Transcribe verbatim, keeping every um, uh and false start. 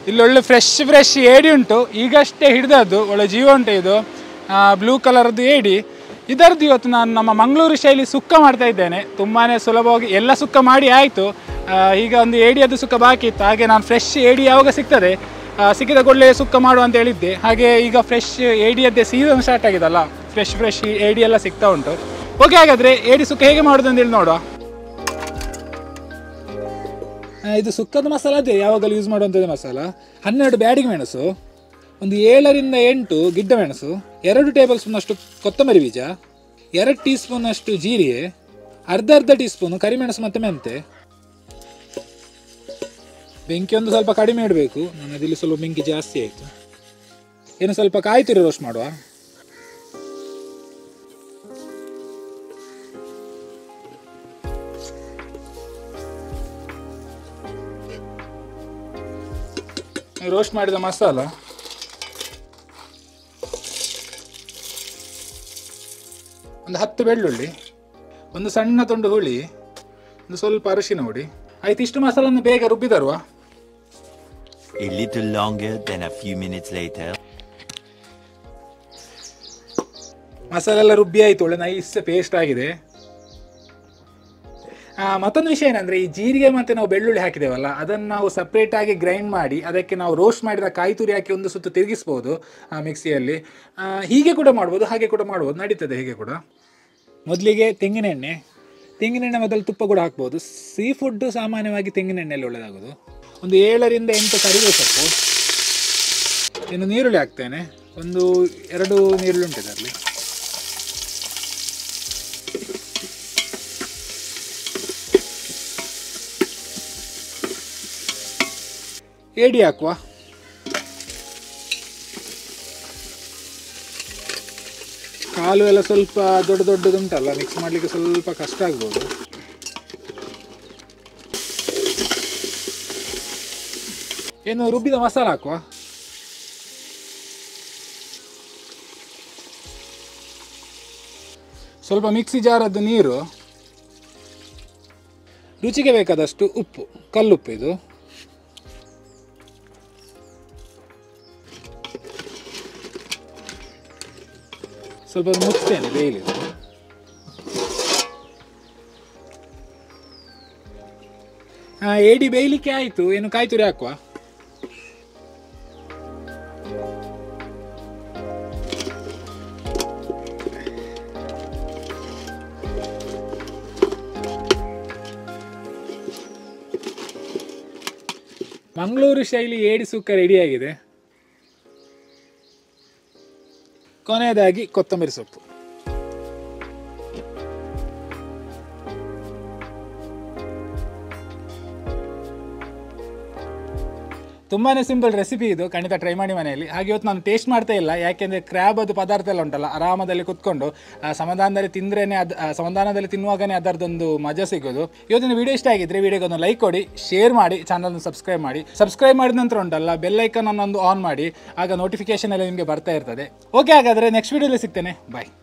ಇಲ್ಲೊಳ್ಳೆ fresh fresh ಏಡಿ ಉಂಟು, ಈಗಷ್ಟೇ ಹಿಡಿದದ್ದು, ಒಳ್ಳೆ ಜೀವ ಉಂಟು ಇದು, ಬ್ಲೂ ಕಲರ್ದು ಏಡಿ. ಇದರದ್ದು ಇವತ್ತು ನಾನು ನಮ್ಮ ಮಂಗಳೂರು ಶೈಲಿ ಸುಕ್ಕ ಮಾಡ್ತಾ ಇದ್ದೇನೆ. ತುಂಬಾ ಸುಲಭವಾಗಿ ಎಲ್ಲ ಸುಕ್ಕ ಮಾಡಿ ಆಯಿತು, ಈಗ ಒಂದು ಏಡಿಯದ್ದು ಸುಕ್ಕ ಬಾಕಿ ಇತ್ತು. ಹಾಗೆ ನಾನು ಫ್ರೆಶ್ ಏಡಿ ಯಾವಾಗ ಸಿಗ್ತದೆ ಸಿಕ್ಕಿದ ಕೂಡಲೇ ಸುಕ್ಕ ಮಾಡುವ ಅಂತ ಹೇಳಿದ್ದೆ. ಹಾಗೆ ಈಗ ಫ್ರೆಶ್ ಏಡಿಯದ್ದೇ ಸೀಸನ್ ಸ್ಟಾರ್ಟ್ ಆಗಿದಲ್ಲ, ಫ್ರೆಶ್ ಫ್ರೆಶ್ ಏಡಿ ಎಲ್ಲ ಸಿಗ್ತಾ ಉಂಟು. ಓಕೆ, ಹಾಗಾದರೆ ಏಡಿ ಸುಕ್ಕ ಹೇಗೆ ಮಾಡೋದು ಅಂತೇಳಿ ನೋಡುವ. ಇದು ಸುಕ್ಕದ ಮಸಾಲ ಅದೇ ಯಾವಾಗಲೂ ಯೂಸ್ ಮಾಡುವಂಥದ್ದು ಮಸಾಲ. ಹನ್ನೆರಡು ಬ್ಯಾಡಿಗೆ ಮೆಣಸು, ಒಂದು ಏಳರಿಂದ ಎಂಟು ಗಿಡ್ಡ ಮೆಣಸು, ಎರಡು ಟೇಬಲ್ ಸ್ಪೂನಷ್ಟು ಕೊತ್ತಂಬರಿ ಬೀಜ, ಎರಡು ಟೀ ಸ್ಪೂನಷ್ಟು ಜೀರಿಗೆ, ಅರ್ಧ ಅರ್ಧ ಟೀ ಸ್ಪೂನು ಕರಿಮೆಣಸು ಮತ್ತು ಮೆಂತೆ. ಬೆಂಕಿ ಒಂದು ಸ್ವಲ್ಪ ಕಡಿಮೆ ಇಡಬೇಕು, ನನ್ನದಿಲ್ಲಿ ಸ್ವಲ್ಪ ಬೆಂಕಿ ಜಾಸ್ತಿ ಆಯಿತು. ಏನು ಸ್ವಲ್ಪ ಕಾಯಿ ತುರಿ ರೋಸ್ಟ್ ಮಾಡುವ. ರೋಸ್ಟ್ ಮಾಡಿದ ಮಸಾಲ, ಒಂದು ಹತ್ತು ಬೆಳ್ಳುಳ್ಳಿ, ಒಂದು ಸಣ್ಣ ತುಂಡು ಹುಳಿ, ಒಂದು ಸ್ವಲ್ಪ ಅರಿಶಿನ ಹುಡಿ. ಆಯ್ತು, ಇಷ್ಟು ಮಸಾಲನ್ನು ಬೇಗ ರುಬ್ಬಿ ತರುವ. A little longer than a few minutes later. ಮಸಾಲೆ ಎಲ್ಲ ರುಬ್ಬಿ ಆಯಿತು, ಒಳ್ಳೆ ನೈಸ್ ಪೇಸ್ಟ್ ಆಗಿದೆ. ಮತ್ತೊಂದು ವಿಷಯ ಏನಂದರೆ, ಈ ಜೀರಿಗೆ ಮತ್ತು ನಾವು ಬೆಳ್ಳುಳ್ಳಿ ಹಾಕಿದ್ದೇವಲ್ಲ, ಅದನ್ನು ನಾವು ಸಪ್ರೇಟಾಗಿ ಗ್ರೈಂಡ್ ಮಾಡಿ ಅದಕ್ಕೆ ನಾವು ರೋಸ್ಟ್ ಮಾಡಿದ ಕಾಯಿ ತುರಿ ಹಾಕಿ ಒಂದು ಸುತ್ತು ತಿರುಗಿಸ್ಬೋದು ಮಿಕ್ಸಿಯಲ್ಲಿ. ಹೀಗೆ ಕೂಡ ಮಾಡ್ಬೋದು, ಹಾಗೆ ಕೂಡ ಮಾಡ್ಬೋದು, ನಡೀತದೆ ಹೀಗೆ ಕೂಡ. ಮೊದಲಿಗೆ ತೆಂಗಿನೆಣ್ಣೆ, ತೆಂಗಿನೆಣ್ಣೆ ಮೊದಲು ತುಪ್ಪ ಕೂಡ ಹಾಕ್ಬೋದು. ಸೀ ಫುಡ್ಡು ಸಾಮಾನ್ಯವಾಗಿ ತೆಂಗಿನೆಣ್ಣೆಯಲ್ಲಿ ಒಳ್ಳೆಯದಾಗೋದು. ಒಂದು ಏಳರಿಂದ ಎಂಟು ಕರಿಬೇವು ಸೊಪ್ಪು, ಇನ್ನು ನೀರುಳ್ಳಿ ಹಾಕ್ತೇನೆ, ಒಂದು ಎರಡು ನೀರುಳ್ಳಿ ಉಂಟು ಅದರಲ್ಲಿ. ಏಡಿ ಹಾಕುವ. ಕಾಲು ಎಲ್ಲ ಸ್ವಲ್ಪ ದೊಡ್ಡ ದೊಡ್ಡದುಂಟಲ್ಲ, ಮಿಕ್ಸ್ ಮಾಡಲಿಕ್ಕೆ ಸ್ವಲ್ಪ ಕಷ್ಟ ಆಗ್ಬೋದು. ಏನು ರುಬ್ಬಿದ ಮಸಾಲ ಹಾಕುವ. ಸ್ವಲ್ಪ ಮಿಕ್ಸಿ ಜಾರದ್ದು ನೀರು, ರುಚಿಗೆ ಬೇಕಾದಷ್ಟು ಉಪ್ಪು, ಕಲ್ಲುಪ್ಪು ಇದು. ಸ್ವಲ್ಪ ಮುಚ್ತೇನೆ ಬೇಯಲಿ. ಏಡಿ ಬೇಯಲಿಕ್ಕೆ ಆಯಿತು, ಏನು ಕಾಯಿ ತುರಿ ಹಾಕುವ. ಮಂಗಳೂರು ಶೈಲಿ ಏಡಿ ಸುಕ್ಕ ರೆಡಿಯಾಗಿದೆ. ಕೊನೆಯದಾಗಿ ಕೊತ್ತಂಬರಿ ಸೊಪ್ಪು. ತುಂಬಾ ಸಿಂಪಲ್ ರೆಸಿಪಿ ಇದು, ಖಂಡಿತ ಟ್ರೈ ಮಾಡಿ ಮನೆಯಲ್ಲಿ. ಹಾಗೆ ಇವತ್ತು ನಾನು ಟೇಸ್ಟ್ ಮಾಡ್ತಾ ಇಲ್ಲ, ಯಾಕೆಂದರೆ ಕ್ರ್ಯಾಬ್ ಅದು ಪದಾರ್ಥ ಎಲ್ಲ ಉಂಟಲ್ಲ, ಆರಾಮದಲ್ಲಿ ಕುತ್ಕೊಂಡು ಸಮಾಧಾನದಲ್ಲಿ ತಿಂದ್ರೇ ಅದು ಸಮಾಧಾನದಲ್ಲಿ ತಿನ್ನುವಾಗನೇ ಅದರದೊಂದು ಮಜಾ ಸಿಗೋದು. ಇವತ್ತಿನ ವಿಡಿಯೋ ಇಷ್ಟ ಆಗಿದ್ರೆ ವಿಡಿಯೋಗೆ ಒಂದು ಲೈಕ್ ಕೊಡಿ, ಶೇರ್ ಮಾಡಿ, ಚಾನಲ್ನ ಸಬ್ಸ್ಕ್ರೈಬ್ ಮಾಡಿ. ಸಬ್ಸ್ಕ್ರೈಬ್ ಮಾಡಿದ ನಂತರ ಉಂಟಲ್ಲ ಬೆಲ್ ಐಕನ್ ಅನ್ನೊಂದು ಆನ್ ಮಾಡಿ, ಆಗ ನೋಟಿಫಿಕೇಶನ್ ಎಲ್ಲ ನಿಮಗೆ ಬರ್ತಾ ಇರ್ತದೆ. ಓಕೆ, ಹಾಗಾದರೆ ನೆಕ್ಸ್ಟ್ ವಿಡಿಯೋದಲ್ಲಿ ಸಿಗ್ತೇನೆ. ಬಾಯ್.